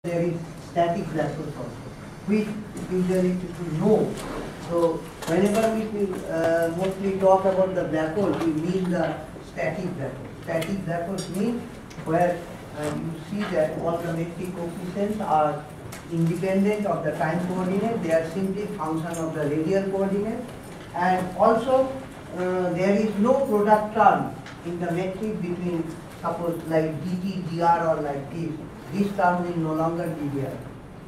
There is static black holes also, which usually people know. So whenever we mostly talk about the black hole, we mean the static black hole. Static black holes mean where you see that all the metric coefficients are independent of the time coordinate. They are simply function of the radial coordinate, and also there is no product term in the metric between, suppose like dt, dr or like this. This term will no longer be there.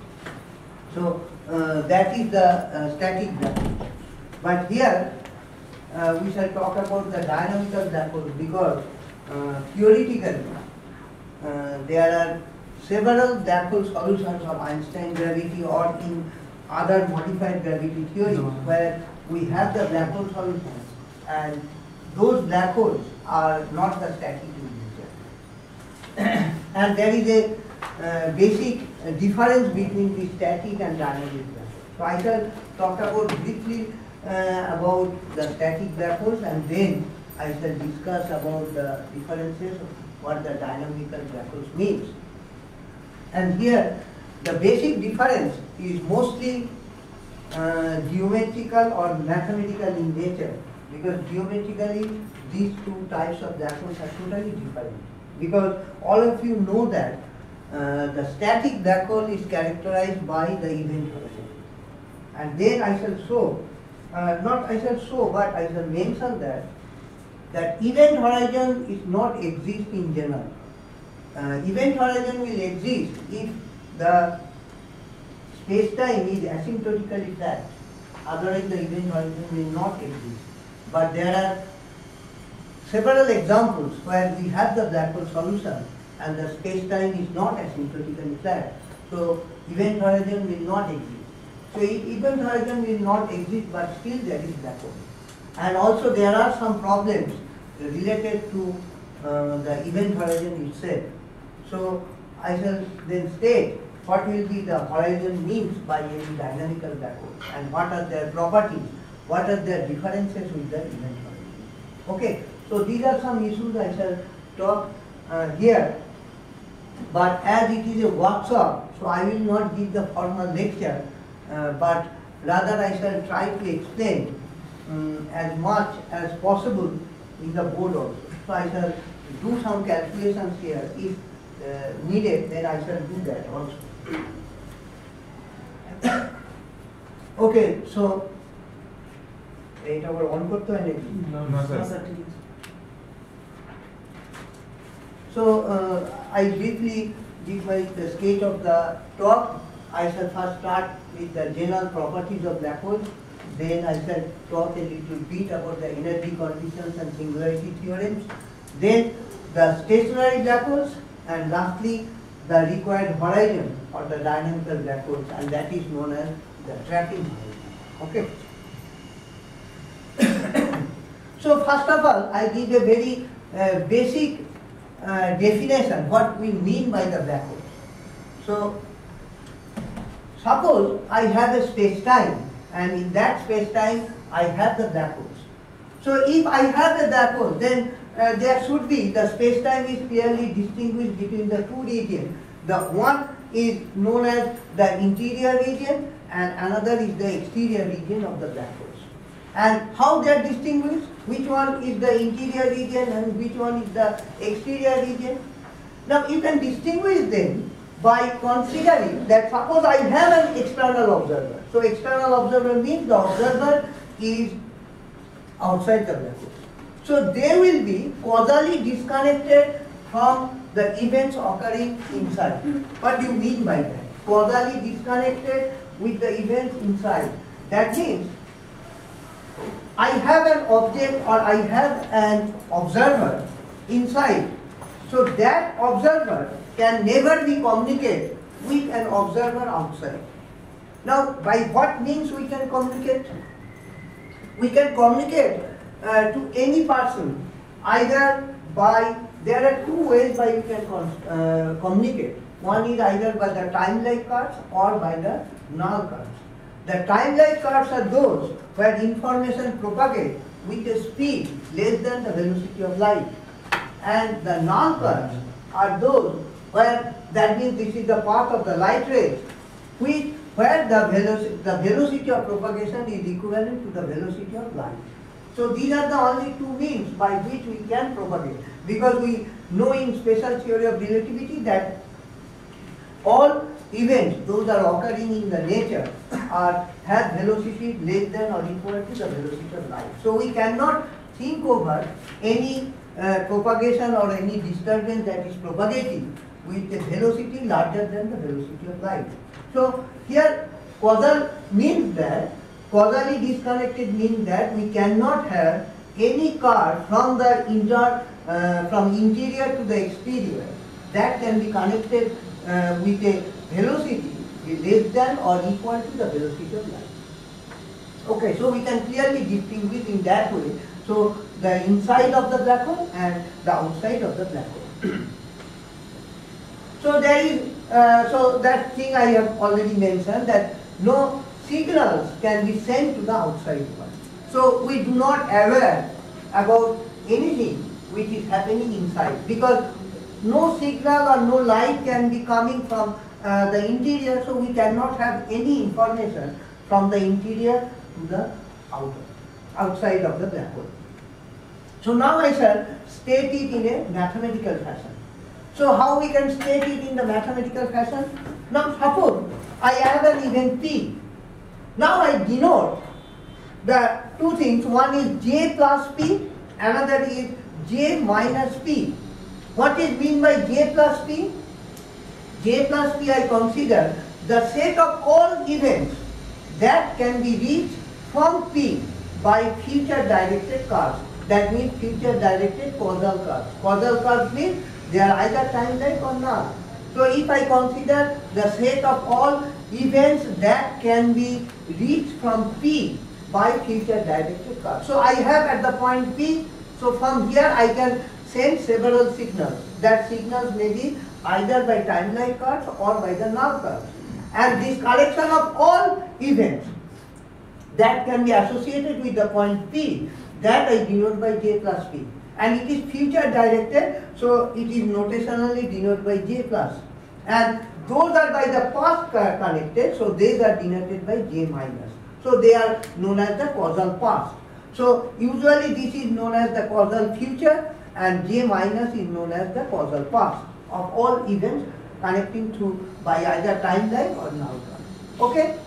So that is the static black hole. But here we shall talk about the dynamical black hole, because theoretically there are several black hole solutions of Einstein gravity or in other modified gravity theories where we have the black hole solutions, and those black holes are not the static in nature. And there is a basic difference between the static and dynamic black holes. So I shall talk about briefly about the static black holes, and then I shall discuss about the differences of what the dynamical black holes means. And here the basic difference is mostly geometrical or mathematical in nature, because geometrically these two types of black holes are totally different. Because all of you know that the static black hole is characterized by the event horizon. And then I shall show, not I shall show, but I shall mention that event horizon is not exist in general. Event horizon will exist if the space-time is asymptotically flat. Otherwise the event horizon will not exist. But there are several examples where we have the black hole solution and the space-time is not asymptotically flat. So event horizon will not exist. So event horizon will not exist, but still there is black hole. And also there are some problems related to the event horizon itself. So I shall then state what will be the horizon means by any dynamical black hole, and what are their properties, what are their differences with the event horizon. Okay, so these are some issues I shall talk here. But as it is a workshop, so I will not give the formal lecture, but rather I shall try to explain as much as possible in the board also. So I shall do some calculations here. If needed, then I shall do that also. Okay, so এটা আবার on করতে হয় নাকি? না sir. So I briefly give my sketch of the talk. I shall first start with the general properties of black holes. Then I shall talk a little bit about the energy conditions and singularity theorems. Then the stationary black holes, and lastly the required horizon or the dynamical black holes, and that is known as the tracking horizon. Okay. So first of all, I give a very basic definition what we mean by the black hole. So suppose I have a space-time, and in that space-time I have the black holes. So if I have a black hole, then there should be, the space-time is clearly distinguished between the two regions. The one is known as the interior region, and another is the exterior region of the black holes. And how they are distinguished? Which one is the interior region and which one is the exterior region? Now you can distinguish them by considering that suppose I have an external observer. So external observer means the observer is outside the black hole. So they will be causally disconnected from the events occurring inside. What do you mean by that? Causally disconnected with the events inside. That means I have an object or I have an observer inside. So that observer can never be communicated with an observer outside. Now by what means we can communicate? We can communicate to any person, either by, there are two ways by you can communicate. One is either by the time-like curves or by the null curves. The time-like curves are those where information propagates with a speed less than the velocity of light. And the null curves are those where that means this is the path of the light rays, where the velocity of propagation is equivalent to the velocity of light. So these are the only two means by which we can propagate, because we know in special theory of relativity that all events, those are occurring in the nature, have velocity less than or equal to the velocity of light. So we cannot think over any propagation or any disturbance that is propagating with a velocity larger than the velocity of light. So here causal means that, causally disconnected means that we cannot have any car from the from interior to the exterior that can be connected with a velocity less than or equal to the velocity of light. Okay, so we can clearly distinguish in that way. So the inside of the black hole and the outside of the black hole. So there is, so that thing I have already mentioned, that no signals can be sent to the outside world. So we do not aware about anything which is happening inside, because no signal or no light can be coming from the interior, so we cannot have any information from the interior to the outside of the black hole. So now I shall state it in a mathematical fashion. So how we can state it in the mathematical fashion? Now suppose I have an event P. Now I denote the two things. One is J plus P, another is J minus P. What is mean by J plus P? J plus P I consider the set of all events that can be reached from P by future directed curves. That means future directed causal curves. Causal curves means they are either time-like or not. So if I consider the set of all events that can be reached from P by future directed curves. So I have at the point P, so from here I can send several signals. That signals may be either by time-like curves or by the null curves. And this collection of all events that can be associated with the point P, that I denote by J plus P. And it is future directed, so it is notationally denoted by J plus. And those are by the past connected, so these are denoted by J minus. So they are known as the causal past. So usually this is known as the causal future, and J minus is known as the causal past of all events connecting to by either time-like or null curve. Okay?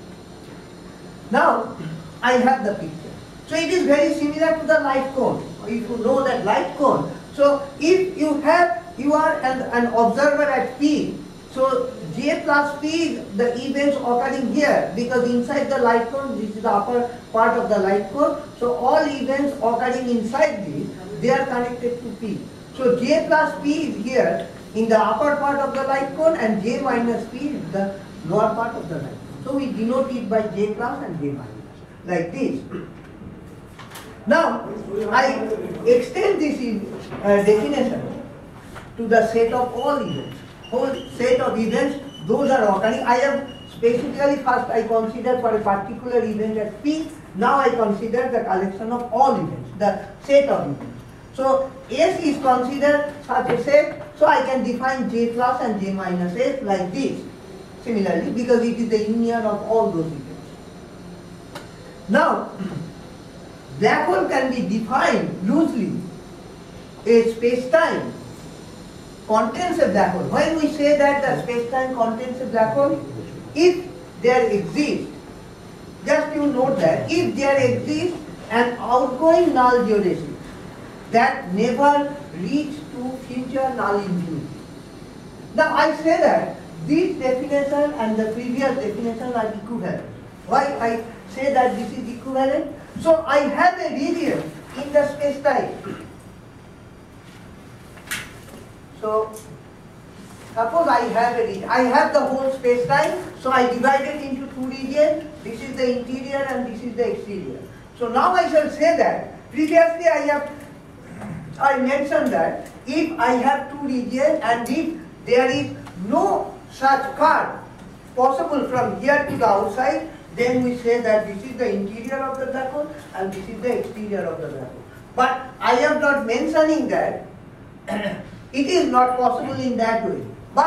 Now I have the picture. So it is very similar to the light cone. If you know that light cone, so if you are an observer at P, so J plus P is the events occurring here, because inside the light cone, this is the upper part of the light cone, so all events occurring inside this, they are connected to P. So J plus P is here in the upper part of the light cone, and J minus P is the lower part of the light cone. So we denote it by J plus and J minus, like this. Now, I extend this definition to the set of all events. Whole set of events, those are occurring. I have specifically first I consider for a particular event at P. Now I consider the collection of all events, the set of events. So S is considered such a set, so I can define J plus and J minus S like this. Similarly, because it is the union of all those events. Now, black hole can be defined loosely. A space-time contains a black hole. When we say that the space-time contains a black hole, if there exists, just you note that, if there exists an outgoing null geodesy that never reach to future null infinity. Now I say that this definition and the previous definition are equivalent. Why I say that this is equivalent? So I have a region in the space-time. So suppose I have a region. I have the whole space-time, so I divide it into two regions. This is the interior and this is the exterior. So now I shall say that previously I mentioned that if I have two regions and if there is no such curve possible from here to the outside, then we say that this is the interior of the black hole and this is the exterior of the black hole. But I am not mentioning that it is not possible in that way. But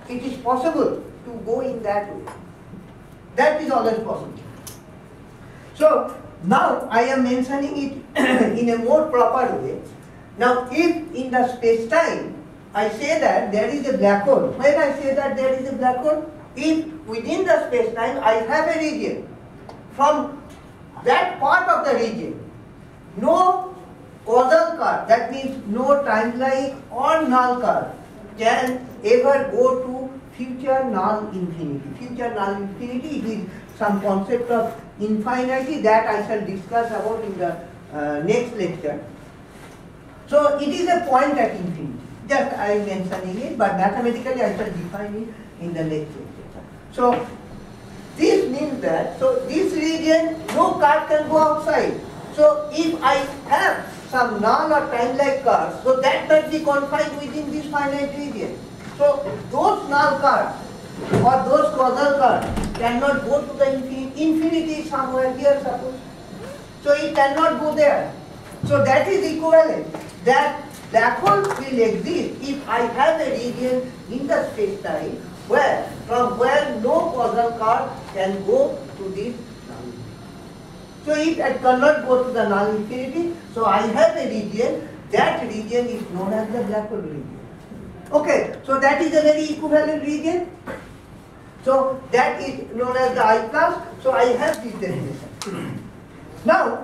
it is possible to go in that way. That is always possible. So now I am mentioning it in a more proper way. Now if in the space-time I say that there is a black hole, when I say that there is a black hole, if within the space-time I have a region, from that part of the region, no causal curve, that means no time-like or null curve, can ever go to future null infinity. Future null infinity is some concept of infinity that I shall discuss about in the next lecture. So it is a point at infinity. Just I am mentioning it, but mathematically I shall define it in the next lecture. So this means that, so this region, no curve can go outside. So if I have some null or time-like curves, so that must be confined within this finite region. So those null curves or those causal curves cannot go to the infinity. Infinity is somewhere here, suppose. So it cannot go there. So that is equivalent that black hole will exist if I have a region in the space-time where, from where no causal curve can go to this null infinity. So if it cannot go to the null infinity, so I have a region, that region is known as the black hole region. Okay, so that is a very equivalent region. So that is known as the I class. So I have this definition. Now,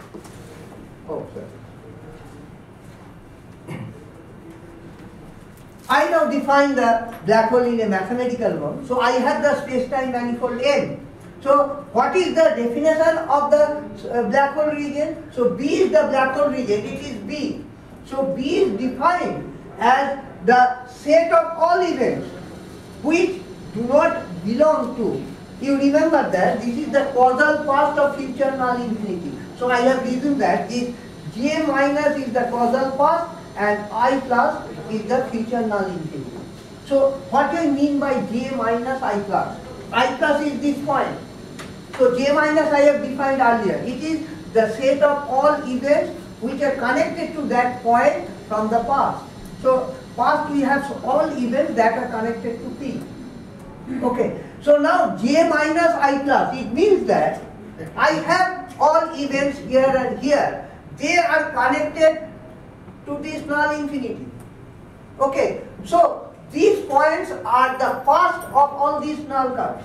I now define the black hole in a mathematical form. So I have the space-time manifold M. So what is the definition of the black hole region? So B is the black hole region, it is B. So B is defined as the set of all events which do not belong to. You remember that this is the causal past of future null infinity. So I have written that this J minus is the causal past and I plus is the future null infinity. So what do I mean by J minus I plus? I plus is this point. So J minus I have defined earlier. It is the set of all events which are connected to that point from the past. So past we have all events that are connected to P. Okay. So now J minus I plus, it means that I have all events here and here. They are connected to this null infinity. Okay. So these points are the past of all these null curves.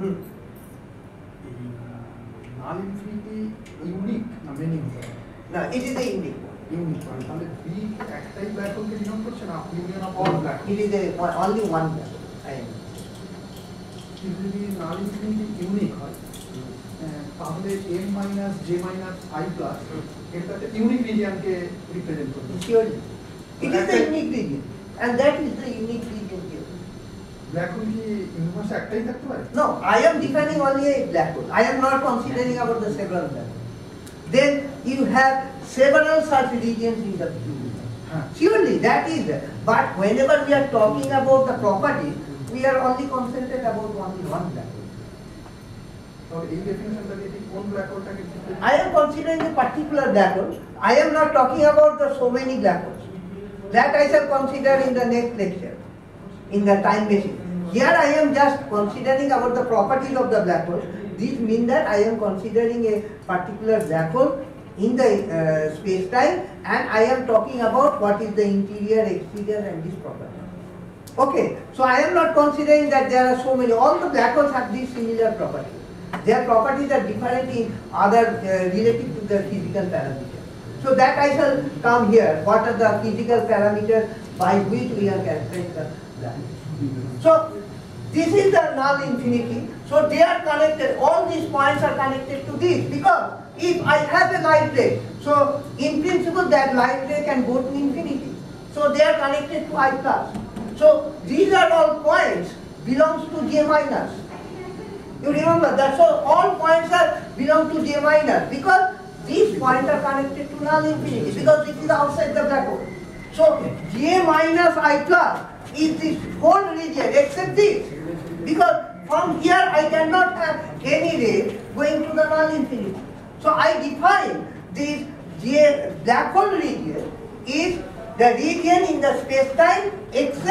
Null infinity unique, many. No, it is a unique one. Unique one. তাহলে B একটাই black hole কে denote করছে না, union of all black holes. It is only one black hole. কিন্তু যদি null infinity unique হয়, তাহলে M minus J minus I plus এটাতে unique region কে represent করবে. Surely. It is the unique region, and that is the unique region here. Black hole কি universe একটাই থাকতে পারে? No, I am defining only a black hole. I am not considering about the several black holes. Then you have several such regions in the universe. Surely that is there. But whenever we are talking about the properties, we are only concentrated about only one black hole. So এই definition টা কোন black hole টাকে? I am considering a particular black hole. I am not talking about the so many black holes. That I shall consider in the next lecture, in the time machine. Here I am just considering about the properties of the black hole. This means that I am considering a particular black hole in the space-time, and I am talking about what is the interior, exterior and this property. Okay, so I am not considering that there are so many. All the black holes have these similar properties. Their properties are different in other relative to the physical parameters. So that I shall come here. What are the physical parameters by which we are characterizing the black hole? So this is the null infinity. So they are connected. All these points are connected to this, because if I have a light ray, so in principle that light ray can go to infinity. So they are connected to I plus. So these are all points belongs to J minus. You remember that? So all points are belong to J minus, because these points are connected to null infinity, because it is outside the black hole. So J minus I plus is this whole region except this, because from here I cannot have any ray going to the null infinity. So I define this black hole region is the region in the space-time except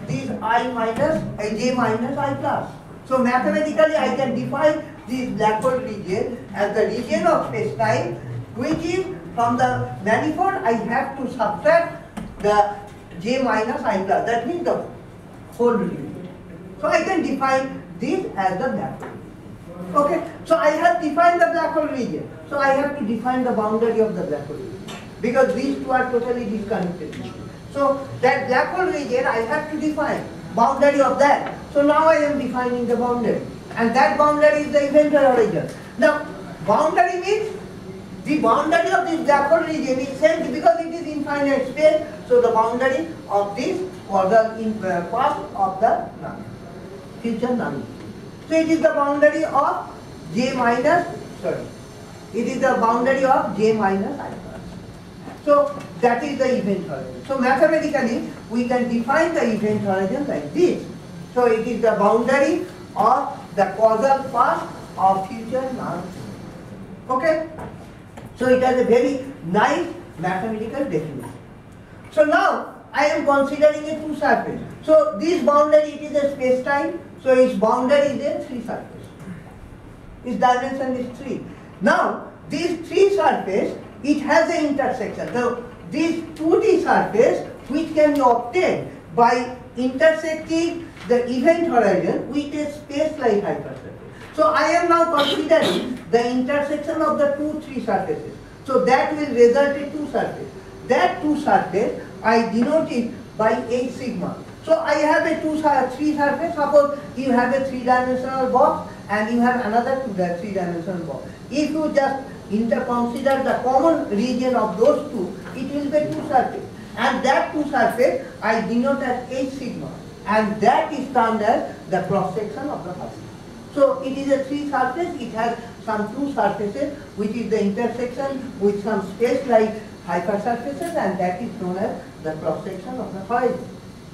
this I minus j minus I plus. So mathematically I can define this black hole region as the region of space-time, which is from the manifold I have to subtract the j minus I plus. That means the whole region. So I can define this as the black hole. Okay, so I have defined the black hole region. So I have to define the boundary of the black hole region, because these two are totally disconnected. So that black hole region I have to define boundary of that. So now I am defining the boundary, and that boundary is the event horizon. Now boundary means the boundary of this black hole region is set because it is infinite space. So the boundary of this causal path of the future null. So it is the boundary of j minus, it is the boundary of j minus I plus. So that is the event horizon. So mathematically we can define the event horizon like this. So it is the boundary of the causal path of future null. Okay? So it has a very nice mathematical definition. So now I am considering a two surface. So this boundary, it is a space-time. So its boundary is a three surface. Its dimension is 3. Now this three surface, it has an intersection. So this 2D surface, which can be obtained by intersecting the event horizon with a space-like hypersurface. So I am now considering the intersection of the three surfaces. So that will result in two surfaces. That two surface I denote it by H sigma. So I have a three surface. Suppose you have a three-dimensional box and you have another three-dimensional box. If you just consider the common region of those two, it will be two surfaces. And that two surface I denote as H sigma. And that is termed as the cross-section of the first. So it is a three surface. It has some two surfaces, which is the intersection with some space-like hypersurfaces, and that is known as the cross-section of the horizon.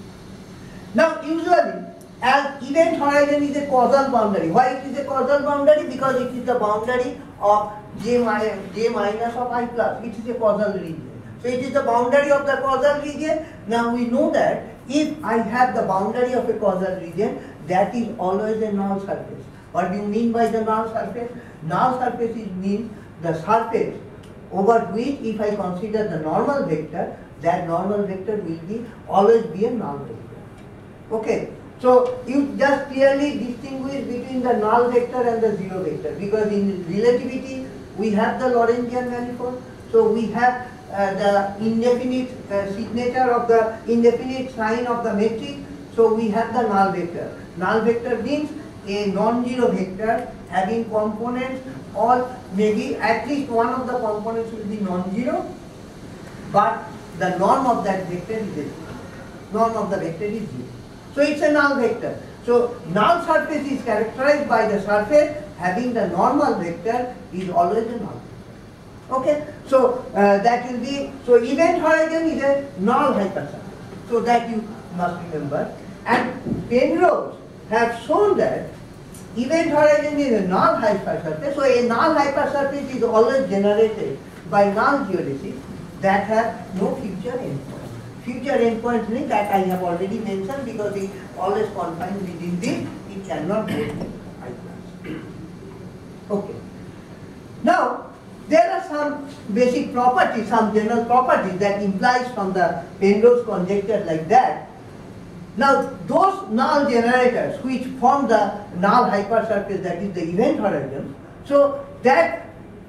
Now usually, as event horizon is a causal boundary. Why it is a causal boundary? Because it is the boundary of j minus of I plus. It is a causal region. So it is the boundary of the causal region. Now we know that if I have the boundary of a causal region, that is always a null surface. What do you mean by the null surface? Null surface means the surface over which, if I consider the normal vector, that normal vector will always be a null vector. Okay, so you just clearly distinguish between the null vector and the zero vector, because in relativity we have the Lorentzian manifold, so we have the indefinite signature of the indefinite sign of the metric, so we have the null vector. Null vector means a non-zero vector having components, or maybe at least one of the components will be non-zero, but the norm of that vector is 0. Norm of the vector is 0. So it's a null vector. So null surface is characterized by the surface having the normal vector is always a null. Okay, so that will be, so event horizon is a null hypersurface. So that you must remember. And Penrose have shown that event horizon is a null hypersurface. So a null hypersurface is always generated by null geodesics that have no future endpoint. Future endpoints means that I have already mentioned, because it always confined within this, it cannot go to I plus. Okay. Now, there are some basic properties, some general properties that implies from the Penrose conjecture like that. Now, those null generators which form the null hypersurface, that is the event horizon, so that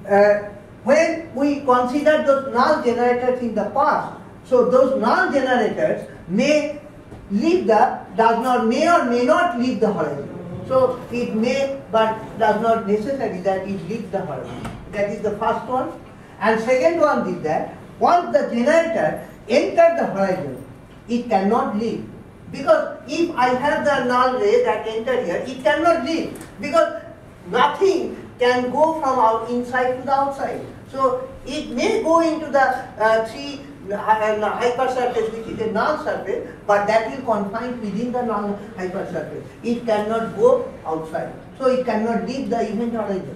when we consider those null generators in the past, so those null generators may leave may or may not leave the horizon. So it may, but does not necessary that it leaves the horizon. That is the first one. And second one is that once the generator enters the horizon, it cannot leave. Because if I have the null ray that enter here, it cannot leave. Because nothing can go from inside to the outside. So it may go into the three hypersurface, which is a null surface, but that will confine within the null hypersurface. It cannot go outside. So it cannot leave the event horizon.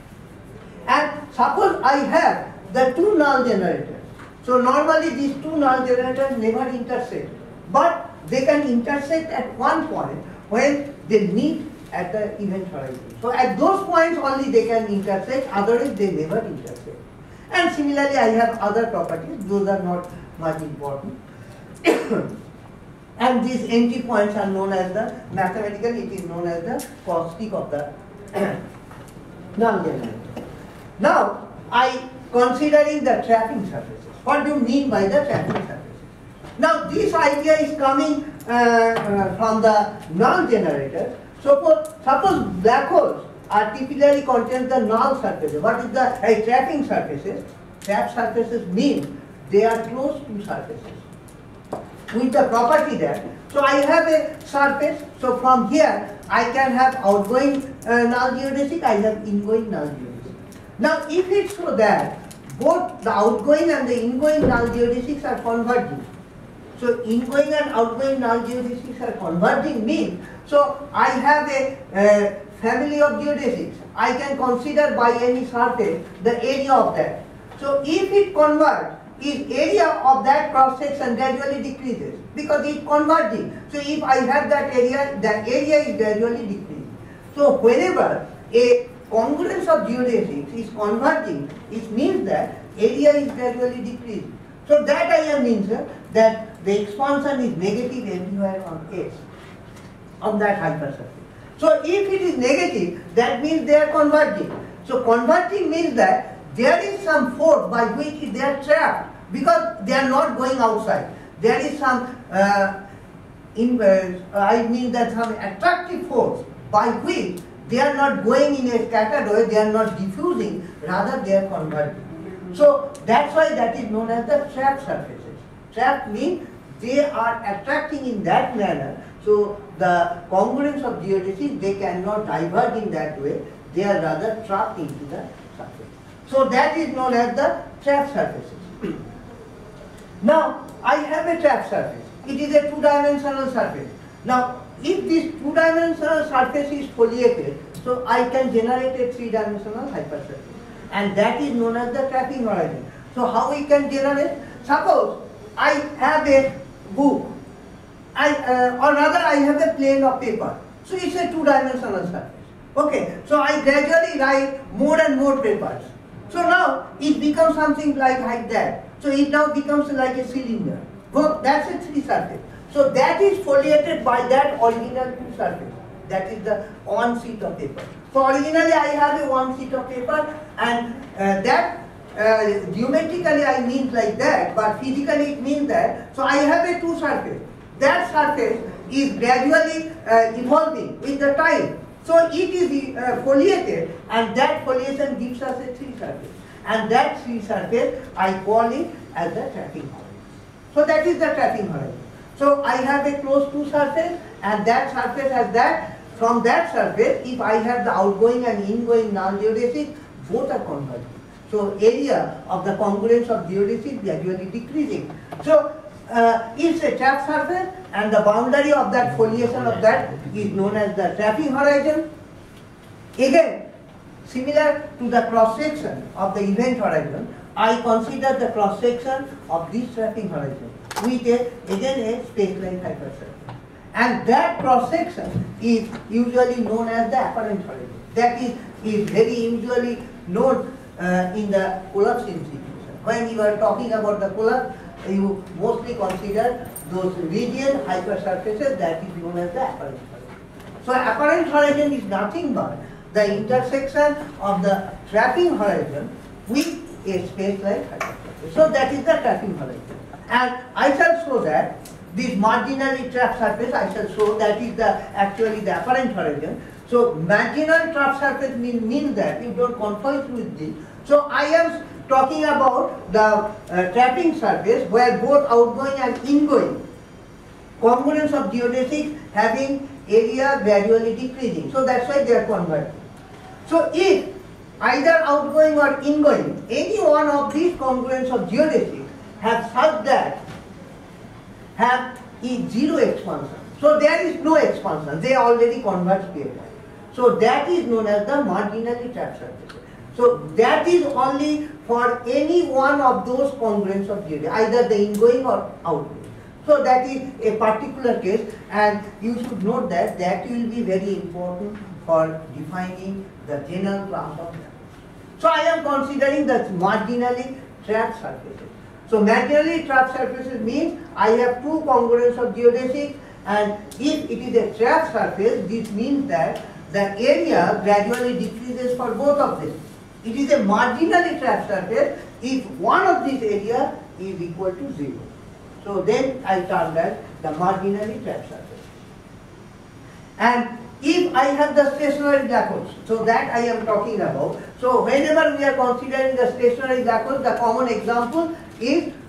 And suppose I have the two null generators. So normally these two null generators never intersect. But they can intersect at one point when they meet at the event horizon. So at those points only they can intersect, otherwise they never intersect. And similarly I have other properties, those are not much important. And these entry points are known as the, mathematically it is known as the caustic of the null generator. Now I considering the trapping surfaces. What do you mean by the trapping surfaces? Now this idea is coming from the null generator. Suppose black holes are typically contain the null surfaces. What is the trapping surfaces? Trap surfaces means they are close to surfaces with the property that. So I have a surface. So from here I can have outgoing null geodesic, I have ingoing null geodesic. Now if it's so that both the outgoing and the ingoing null geodesics are converging. So ingoing and outgoing null geodesics are converging means, so I have a family of geodesics. I can consider by any surface the area of that. So if it converges, its area of that cross section gradually decreases because it's converging. So if I have that area is gradually decreasing. So whenever a congruence of geodesics is converging, it means that area is gradually decreasing. So that idea means that the expansion is negative everywhere on S of that hypersurface. So if it is negative, that means they are converging. So converging means that there is some force by which they are trapped because they are not going outside. There is some I mean that some attractive force by which they are not going in a scattered way, they are not diffusing, rather they are converging. So that's why that is known as the trap surfaces. Trap means they are attracting in that manner, so the congruence of geodesics, they cannot diverge in that way, they are rather trapped into the surface. So that is known as the trap surfaces. Now I have a trap surface. It is a two-dimensional surface. Now if this two-dimensional surface is foliated, so I can generate a three-dimensional hypersurface. And that is known as the trapping horizon. So how we can generate? Suppose I have a book, or rather I have a plane of paper. So it's a two-dimensional surface. Okay, so I gradually write more and more papers. So now it becomes something like that. So it now becomes like a cylinder. Well, that's a three surface. So that is foliated by that original two surface. That is the one sheet of paper. So originally I have a one sheet of paper, and that geometrically I mean like that, but physically it means that. So I have a two surface. That surface is gradually evolving with the time. So it is foliated, and that foliation gives us a three surface. And that three surface I call it as the trapping horizon. So that is the trapping horizon. So I have a closed two surface, and that surface has that. From that surface, if I have the outgoing and ingoing null geodesic, both are converging. So area of the congruence of geodesic gradually decreasing. So it's a trap surface, and the boundary of that foliation of that is known as the trapping horizon. Again, similar to the cross section of the event horizon, I consider the cross section of this trapping horizon with again a space-line hypersurface. And that cross section is usually known as the apparent horizon. That is very usually known in the collapse institution. When you are talking about the collapse, you mostly consider those region hypersurfaces, that is known as the apparent horizon. So apparent horizon is nothing but the intersection of the trapping horizon with a space-like hypersurface. So that is the trapping horizon. And I shall show that this marginally trapped surface, I shall show that is actually the apparent horizon. So marginal trapped surface means that you don't confuse with this. So I am talking about the trapping surface where both outgoing and ingoing congruence of geodesics having area gradually decreasing. So that's why they are converging. So if either outgoing or ingoing, any one of these congruence of geodesics have such that have zero expansion. So there is no expansion, they already converge to a point. So that is known as the marginally trapped surface. So that is only for any one of those congruence of geodesics, either the ingoing or outgoing. So that is a particular case, and you should note that that will be very important for defining the general class of dipoles. So I am considering the marginally trapped surfaces. So marginally trapped surfaces means I have two congruents of geodesics, and if it is a trapped surface, this means that the area gradually decreases for both of them. It is a marginally trapped surface if one of these areas is equal to 0. So then I term that the marginally trapped surface. And if I have the stationary black holes, so that I am talking about. So whenever we are considering the stationary black holes, the common example is